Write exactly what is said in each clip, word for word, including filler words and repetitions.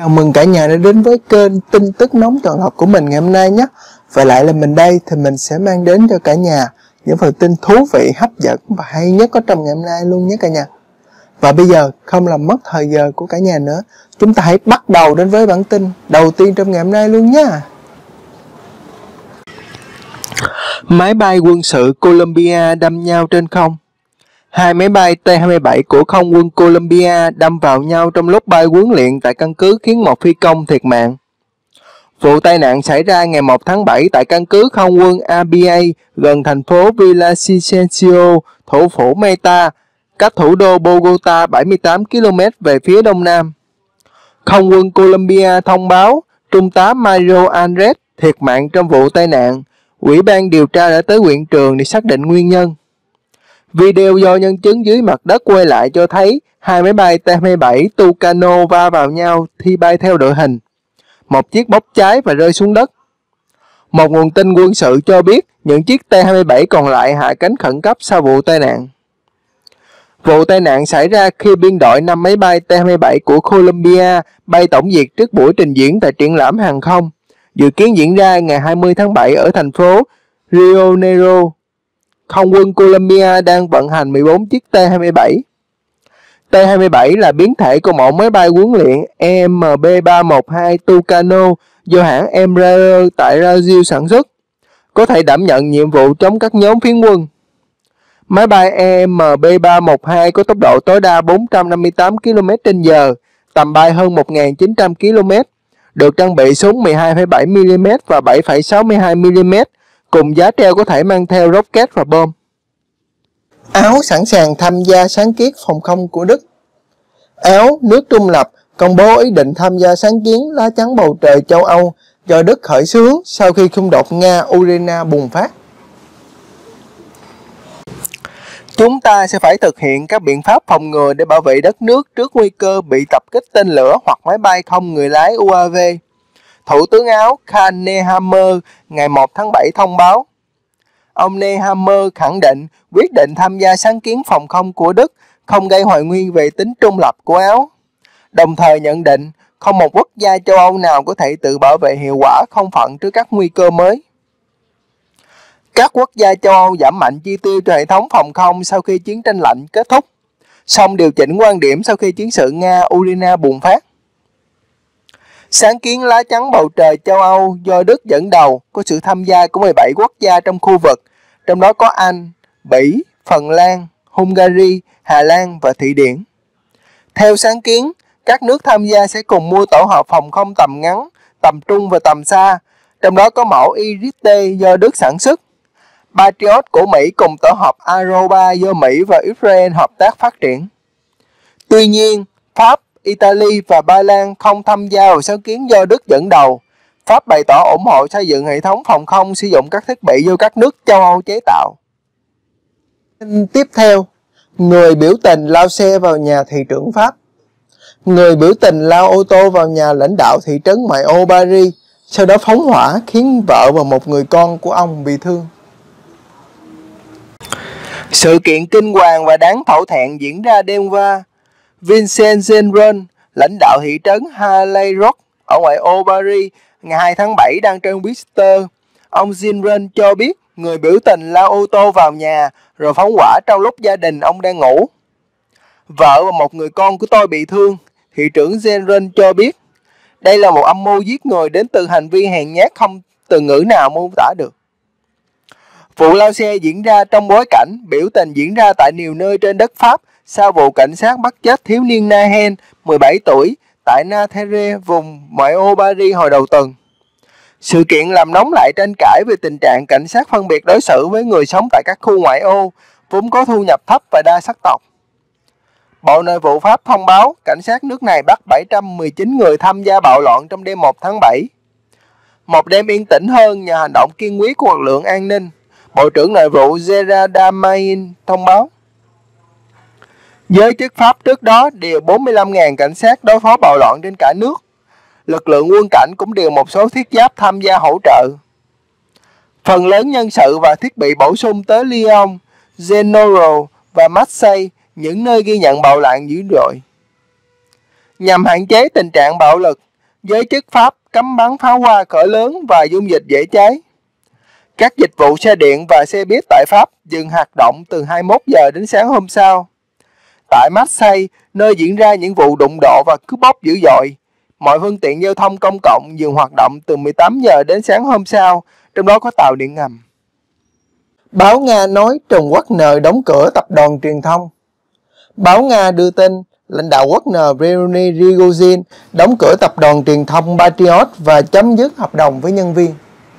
Chào mừng cả nhà đã đến với kênh tin tức nóng chọn lọc của mình ngày hôm nay nhé. Và lại là mình đây thì mình sẽ mang đến cho cả nhà những phần tin thú vị, hấp dẫn và hay nhất có trong ngày hôm nay luôn nhé cả nhà. Và bây giờ không làm mất thời giờ của cả nhà nữa, chúng ta hãy bắt đầu đến với bản tin đầu tiên trong ngày hôm nay luôn nhé. Máy bay quân sự Colombia đâm nhau trên không. Hai máy bay T hai mươi bảy của không quân Colombia đâm vào nhau trong lúc bay huấn luyện tại căn cứ khiến một phi công thiệt mạng. Vụ tai nạn xảy ra ngày một tháng bảy tại căn cứ không quân A B A gần thành phố Villavicencio, thủ phủ Meta, cách thủ đô Bogota bảy mươi tám ki lô mét về phía đông nam. Không quân Colombia thông báo Trung tá Mario Andres thiệt mạng trong vụ tai nạn. Ủy ban điều tra đã tới hiện trường để xác định nguyên nhân. Video do nhân chứng dưới mặt đất quay lại cho thấy hai máy bay T hai mươi bảy Tucano va vào nhau khi bay theo đội hình. Một chiếc bốc cháy và rơi xuống đất. Một nguồn tin quân sự cho biết những chiếc T hai mươi bảy còn lại hạ cánh khẩn cấp sau vụ tai nạn. Vụ tai nạn xảy ra khi biên đội năm máy bay T hai mươi bảy của Colombia bay tổng diệt trước buổi trình diễn tại triển lãm hàng không, dự kiến diễn ra ngày hai mươi tháng bảy ở thành phố Rio Negro. Không quân Colombia đang vận hành mười bốn chiếc T hai mươi bảy. T hai mươi bảy là biến thể của mẫu máy bay huấn luyện E M B ba một hai Tucano do hãng Embraer tại Brazil sản xuất, có thể đảm nhận nhiệm vụ chống các nhóm phiến quân. Máy bay E M B ba một hai có tốc độ tối đa bốn trăm năm mươi tám ki lô mét trên giờ, tầm bay hơn một nghìn chín trăm ki lô mét, được trang bị súng mười hai phẩy bảy mi li mét và bảy phẩy sáu mươi hai mi li mét, cùng giá treo có thể mang theo rocket và bom. Áo sẵn sàng tham gia sáng kiến phòng không của Đức. Áo, nước trung lập, công bố ý định tham gia sáng kiến lá chắn bầu trời châu Âu do Đức khởi xướng sau khi xung đột Nga-Ukraine bùng phát. Chúng ta sẽ phải thực hiện các biện pháp phòng ngừa để bảo vệ đất nước trước nguy cơ bị tập kích tên lửa hoặc máy bay không người lái U A V. Thủ tướng Áo Karl Nehammer ngày một tháng bảy thông báo. Ông Nehammer khẳng định quyết định tham gia sáng kiến phòng không của Đức không gây hoài nghi về tính trung lập của Áo, đồng thời nhận định không một quốc gia châu Âu nào có thể tự bảo vệ hiệu quả không phận trước các nguy cơ mới. Các quốc gia châu Âu giảm mạnh chi tiêu cho hệ thống phòng không sau khi chiến tranh lạnh kết thúc, song điều chỉnh quan điểm sau khi chiến sự Nga-Ukraine bùng phát. Sáng kiến lá chắn bầu trời châu Âu do Đức dẫn đầu có sự tham gia của mười bảy quốc gia trong khu vực, trong đó có Anh, Bỉ, Phần Lan, Hungary, Hà Lan và Thụy Điển. Theo sáng kiến, các nước tham gia sẽ cùng mua tổ hợp phòng không tầm ngắn, tầm trung và tầm xa, trong đó có mẫu Iris-T do Đức sản xuất, Patriot của Mỹ cùng tổ hợp Arrow ba do Mỹ và Israel hợp tác phát triển. Tuy nhiên, Pháp, Italy và Ba Lan không tham gia vào sáng kiến do Đức dẫn đầu. Pháp bày tỏ ủng hộ xây dựng hệ thống phòng không sử dụng các thiết bị do các nước châu Âu chế tạo. Tiếp theo, người biểu tình lao xe vào nhà thị trưởng Pháp. Người biểu tình lao ô tô vào nhà lãnh đạo thị trấn ngoại ô Paris, sau đó phóng hỏa khiến vợ và một người con của ông bị thương. Sự kiện kinh hoàng và đáng thổ thẹn diễn ra đêm qua. Vincent Jeanbrun, lãnh đạo thị trấn Harley Rock ở ngoại ô Paris, ngày hai tháng bảy đăng trên Twitter. Ông Jeanbrun cho biết người biểu tình lao ô tô vào nhà rồi phóng hỏa trong lúc gia đình ông đang ngủ. Vợ và một người con của tôi bị thương, thị trưởng Jeanbrun cho biết. Đây là một âm mưu giết người đến từ hành vi hèn nhát không từ ngữ nào mô tả được. Vụ lao xe diễn ra trong bối cảnh biểu tình diễn ra tại nhiều nơi trên đất Pháp sau vụ cảnh sát bắt chết thiếu niên Nahen, mười bảy tuổi, tại Nanterre, vùng ngoại ô Paris hồi đầu tuần. Sự kiện làm nóng lại tranh cãi về tình trạng cảnh sát phân biệt đối xử với người sống tại các khu ngoại ô, vốn có thu nhập thấp và đa sắc tộc. Bộ Nội vụ Pháp thông báo cảnh sát nước này bắt bảy trăm mười chín người tham gia bạo loạn trong đêm một tháng bảy. Một đêm yên tĩnh hơn nhờ hành động kiên quyết của lực lượng an ninh, Bộ trưởng Nội vụ Gerard Darmanin thông báo. Giới chức Pháp trước đó điều bốn mươi lăm nghìn cảnh sát đối phó bạo loạn trên cả nước. Lực lượng quân cảnh cũng điều một số thiết giáp tham gia hỗ trợ. Phần lớn nhân sự và thiết bị bổ sung tới Lyon, Grenoble và Marseille, những nơi ghi nhận bạo loạn dữ dội. Nhằm hạn chế tình trạng bạo lực, giới chức Pháp cấm bắn pháo hoa cỡ lớn và dung dịch dễ cháy. Các dịch vụ xe điện và xe buýt tại Pháp dừng hoạt động từ hai mươi mốt giờ đến sáng hôm sau. Tại Marseille, nơi diễn ra những vụ đụng độ và cướp bóc dữ dội, mọi phương tiện giao thông công cộng dừng hoạt động từ mười tám giờ đến sáng hôm sau, trong đó có tàu điện ngầm. Báo Nga nói Trần Wagner đóng cửa tập đoàn truyền thông. Báo Nga đưa tin lãnh đạo Wagner Yevgeny Prigozhin đóng cửa tập đoàn truyền thông Patriot và chấm dứt hợp đồng với nhân viên.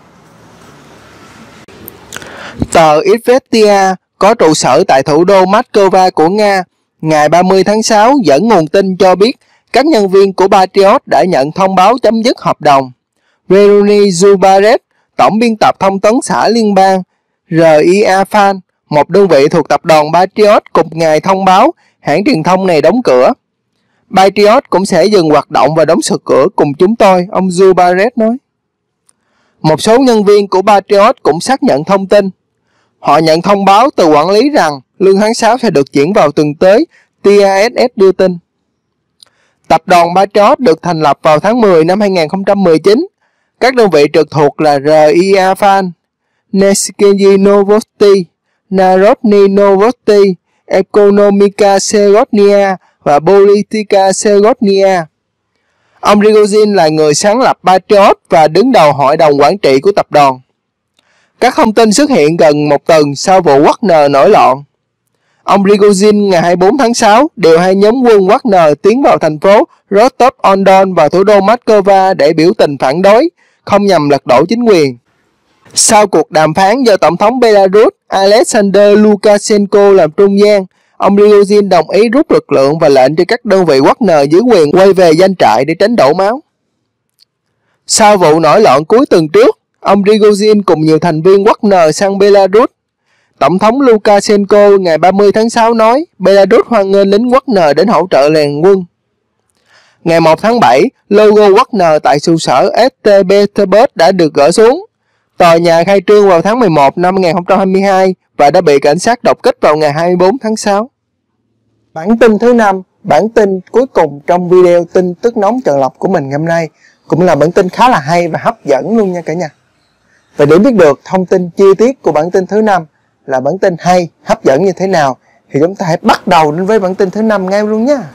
Tờ Izvestia có trụ sở tại thủ đô Moscow của Nga ngày ba mươi tháng sáu dẫn nguồn tin cho biết các nhân viên của Patriot đã nhận thông báo chấm dứt hợp đồng. Leonid Zubarev, tổng biên tập thông tấn xã liên bang rờ i a Fan, một đơn vị thuộc tập đoàn Patriot, cùng ngày thông báo hãng truyền thông này đóng cửa. Patriot cũng sẽ dừng hoạt động và đóng sập cửa cùng chúng tôi, ông Zubarev nói. Một số nhân viên của Patriot cũng xác nhận thông tin. Họ nhận thông báo từ quản lý rằng lương tháng sáu sẽ được chuyển vào tuần tới, tê a ét ét đưa tin. Tập đoàn Patriot được thành lập vào tháng mười năm hai nghìn không trăm mười chín. Các đơn vị trực thuộc là rờ i a Fan, Neskyi Novosti, Narodny Novosti, Ekonomika Segodnia và Politika Segodnia. Ông Prigozhin là người sáng lập Patriot và đứng đầu hội đồng quản trị của tập đoàn. Các thông tin xuất hiện gần một tuần sau vụ Wagner nổi loạn. Ông Prigozhin ngày hai mươi bốn tháng sáu điều hai nhóm quân Wagner tiến vào thành phố Rostov-on-Don và thủ đô Moscow để biểu tình phản đối, không nhằm lật đổ chính quyền. Sau cuộc đàm phán do Tổng thống Belarus Alexander Lukashenko làm trung gian, ông Prigozhin đồng ý rút lực lượng và lệnh cho các đơn vị Wagner dưới quyền quay về doanh trại để tránh đổ máu. Sau vụ nổi loạn cuối tuần trước, ông Prigozhin cùng nhiều thành viên Wagner sang Belarus. Tổng thống Lukashenko ngày ba mươi tháng sáu nói Belarus hoan nghênh lính Wagner đến hỗ trợ liên quân. Ngày một tháng bảy, logo Wagner tại trụ sở ét tê Petersburg đã được gỡ xuống. Tòa nhà khai trương vào tháng mười một năm hai nghìn không trăm hai mươi hai và đã bị cảnh sát đột kích vào ngày hai mươi bốn tháng sáu. Bản tin thứ năm, bản tin cuối cùng trong video tin tức nóng Chọn Lọc của mình ngày hôm nay, cũng là bản tin khá là hay và hấp dẫn luôn nha cả nhà. Và để biết được thông tin chi tiết của bản tin thứ năm là bản tin hay, hấp dẫn như thế nào thì chúng ta hãy bắt đầu đến với bản tin thứ năm ngay luôn nha.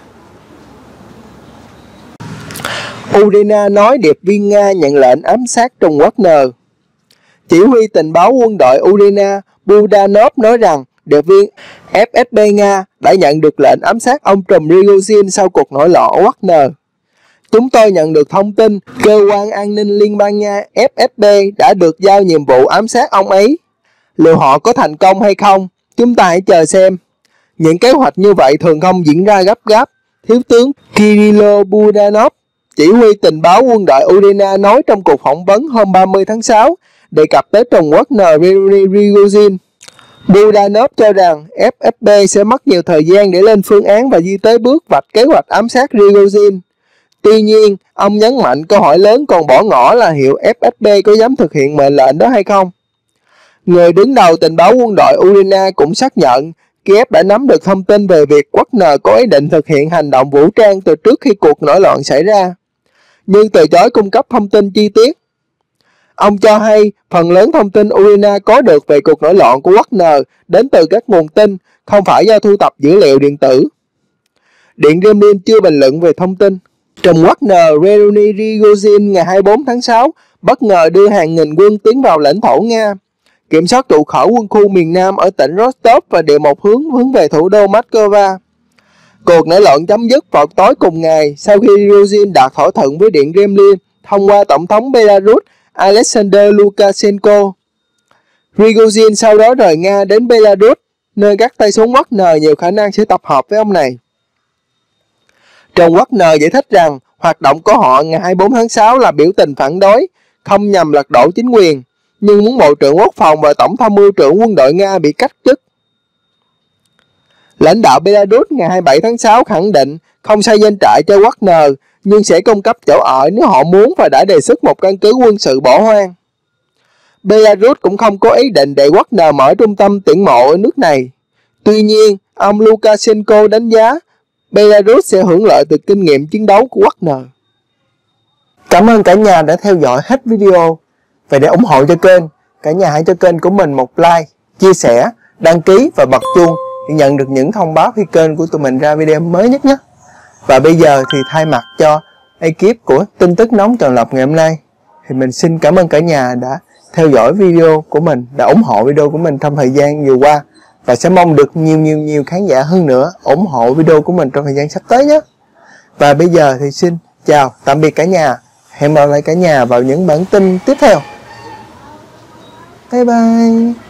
Ukraine nói điệp viên Nga nhận lệnh ám sát Trần Wagner. Chỉ huy tình báo quân đội Ukraine Budanov nói rằng điệp viên ép ét bê Nga đã nhận được lệnh ám sát ông Trùm Prigozhin sau cuộc nổi loạn ở Wagner. Chúng tôi nhận được thông tin cơ quan an ninh Liên bang Nga ép ét bê đã được giao nhiệm vụ ám sát ông ấy. Liệu họ có thành công hay không? Chúng ta hãy chờ xem. Những kế hoạch như vậy thường không diễn ra gấp gáp, Thiếu tướng Kirill Budanov, chỉ huy tình báo quân đội Ukraine nói trong cuộc phỏng vấn hôm ba mươi tháng sáu, đề cập tới Trần Wagner Prigozhin. Budanov cho rằng ép ét bê sẽ mất nhiều thời gian để lên phương án và đi tới bước vạch kế hoạch ám sát Prigozhin. Tuy nhiên, ông nhấn mạnh câu hỏi lớn còn bỏ ngỏ là liệu ép ét bê có dám thực hiện mệnh lệnh đó hay không. Người đứng đầu tình báo quân đội Ukraine cũng xác nhận Kiev đã nắm được thông tin về việc Wagner có ý định thực hiện hành động vũ trang từ trước khi cuộc nổi loạn xảy ra, nhưng từ chối cung cấp thông tin chi tiết. Ông cho hay phần lớn thông tin Ukraine có được về cuộc nổi loạn của Wagner đến từ các nguồn tin, không phải do thu thập dữ liệu điện tử. Điện Kremlin chưa bình luận về thông tin. Trùm Wagner Yevgeny Prigozhin ngày hai mươi bốn tháng sáu bất ngờ đưa hàng nghìn quân tiến vào lãnh thổ Nga, kiểm soát trụ sở quân khu miền Nam ở tỉnh Rostov và điều một hướng hướng về thủ đô Moscow. Cuộc nổi loạn chấm dứt vào tối cùng ngày sau khi Prigozhin đạt thỏa thuận với Điện Kremlin thông qua Tổng thống Belarus Alexander Lukashenko. Prigozhin sau đó rời Nga đến Belarus, nơi các tay súng Wagner nhiều khả năng sẽ tập hợp với ông này. Trần Wagner giải thích rằng hoạt động của họ ngày hai mươi bốn tháng sáu là biểu tình phản đối, không nhằm lật đổ chính quyền, nhưng muốn Bộ trưởng Quốc phòng và Tổng tham mưu trưởng quân đội Nga bị cách chức. Lãnh đạo Belarus ngày hai mươi bảy tháng sáu khẳng định không xây doanh trại cho Wagner, nhưng sẽ cung cấp chỗ ở nếu họ muốn và đã đề xuất một căn cứ quân sự bỏ hoang. Belarus cũng không có ý định để Wagner mở trung tâm tuyển mộ ở nước này. Tuy nhiên, ông Lukashenko đánh giá Belarus sẽ hưởng lợi từ kinh nghiệm chiến đấu của Wagner. Cảm ơn cả nhà đã theo dõi hết video. Và để ủng hộ cho kênh, cả nhà hãy cho kênh của mình một like, chia sẻ, đăng ký và bật chuông để nhận được những thông báo khi kênh của tụi mình ra video mới nhất nhé. Và bây giờ thì thay mặt cho ekip của tin tức nóng Trần Lộc ngày hôm nay, thì mình xin cảm ơn cả nhà đã theo dõi video của mình, đã ủng hộ video của mình trong thời gian vừa qua, và sẽ mong được nhiều nhiều nhiều khán giả hơn nữa ủng hộ video của mình trong thời gian sắp tới nhé. Và bây giờ thì xin chào tạm biệt cả nhà. Hẹn gặp lại cả nhà vào những bản tin tiếp theo. Bye bye.